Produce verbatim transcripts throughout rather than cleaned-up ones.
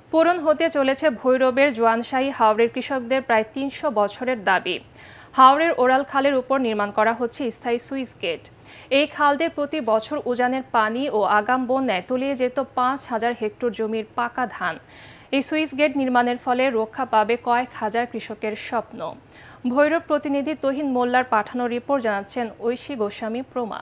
পূরণ হতে চলেছে ভৈরবের জোয়ানশাহী হাওরের কৃষকদের প্রায় তিনশো বছরের দাবি। হাওরের ওরাল খালের উপর নির্মাণ করা হচ্ছে স্থায়ী সুইচ গেট। এই খাল দিয়ে প্রতি বছর উজানের পানি ও আগাম বন্যায় তলিয়ে যেত পাঁচ হাজার হেক্টর জমির পাকা ধান। এই সুইচ গেট নির্মাণের ফলে রক্ষা পাবে কয়েক হাজার কৃষকের স্বপ্ন। ভৈরব প্রতিনিধি তহিন মোল্লার পাঠানো রিপোর্ট জানাচ্ছেন ঐশী গোস্বামী প্রমা।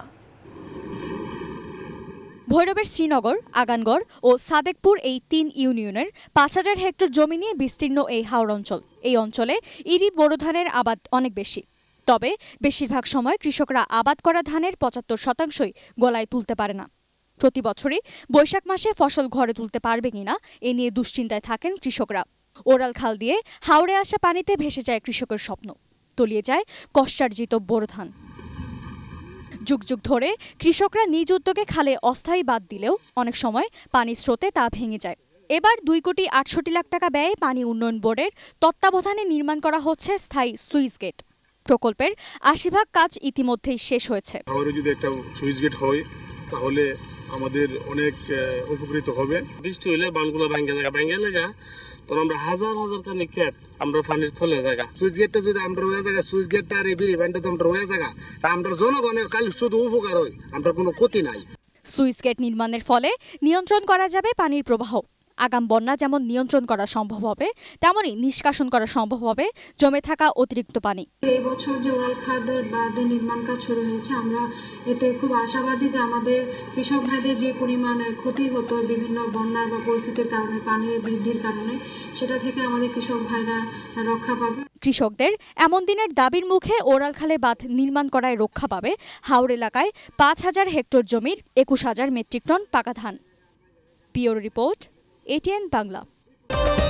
ভৈরবের শ্রীনগর, আগানগড় ও সাদেকপুর এই তিন ইউনিয়নের পাঁচ হাজার হেক্টর জমি নিয়ে বিস্তীর্ণ এই হাওর অঞ্চল। এই অঞ্চলে ইরি বোরো ধানের আবাদ অনেক বেশি। তবে বেশিরভাগ সময় কৃষকরা আবাদ করা ধানের পঁচাত্তর শতাংশই গলায় তুলতে পারে না। প্রতি বছরই বৈশাখ মাসে ফসল ঘরে তুলতে পারবে কিনা এ নিয়ে দুশ্চিন্তায় থাকেন কৃষকরা। ওরাল খাল দিয়ে হাওরে আসা পানিতে ভেসে যায় কৃষকের স্বপ্ন, তলিয়ে যায় কষ্টার্জিত বোরো ধান। যুগ যুগ ধরে কৃষকরা নিজ উদ্যোগে খালে অস্থায়ী বাঁধ দিলেও অনেক সময় পানির স্রোতে তা ভেঙে যায়। এবার দুই কোটি আটষট্টি লাখ টাকা ব্যয়ে পানি উন্নয়ন বোর্ডের তত্ত্বাবধানে নির্মাণ করা হচ্ছে স্থায়ী সুইচ গেট। প্রকল্পের আশি ভাগ কাজ ইতিমধ্যেই শেষ হয়েছে। যদি একটা সুইচ গেট হয় তাহলে আমাদের অনেক উপকৃত হবে। বৃষ্টি হলে বানগুলো ভাঙ্গে জায়গা ভাঙ্গে লাগা তখন আমরা হাজার হাজার টানি ক্ষেত আমরা পানির তলে জায়গা। সুইচ গেটটা যদি আমরা হয়ে জায়গা সুইচ গেটটা আর এই বিরিবানটা তো আমরা হয়ে জায়গা তা আমরা জনগণের কাল শুধু উপকার হয়, আমরা কোনো ক্ষতি নাই। সুইচ গেট নির্মাণের ফলে নিয়ন্ত্রণ করা যাবে পানির প্রবাহ। আগাম বন্যা যেমন নিয়ন্ত্রণ করা সম্ভব হবে, তেমনই নিষ্কাশন করা সম্ভব হবে জমে থাকা অতিরিক্ত পানি। এই বছর যে ওরাল খালের বাঁধ নির্মাণ কাজ শুরু হয়েছে, আমরা এতে খুব আশাবাদী যে আমাদের কৃষক ভাইদের যে পরিমাণে ক্ষতি হতো বিভিন্ন বন্যার বা পরিস্থিতির কারণে, পানির বৃদ্ধির কারণে, সেটা থেকে আমাদের কৃষক ভাইরা রক্ষা পাবে। কৃষকদের এমন দিনের দাবির মুখে ওরাল খালে বাঁধ নির্মাণ করায় রক্ষা পাবে হাওর এলাকায় পাঁচ হাজার হেক্টর জমির একুশ হাজার মেট্রিক টন পাকা ধান। Pure report, ATN Bangla.